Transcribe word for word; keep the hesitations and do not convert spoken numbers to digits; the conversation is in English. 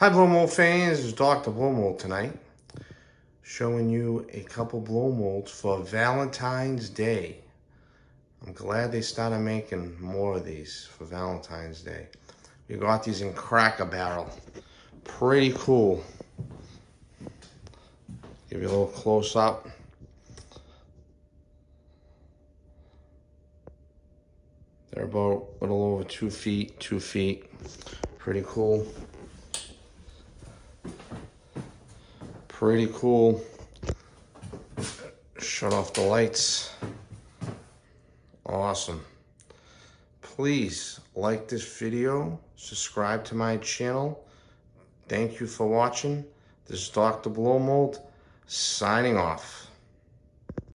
Hi blow mold fans, it's Doctor Blow Mold tonight, showing you a couple blow molds for Valentine's Day. I'm glad they started making more of these for Valentine's Day. We got these in Cracker Barrel. Pretty cool. Give you a little close up. They're about a little over two feet, two feet. Pretty cool. Pretty cool. Shut off the lights. Awesome. Please like this video, subscribe to my channel. Thank you for watching. This is Doctor Blow Mold signing off.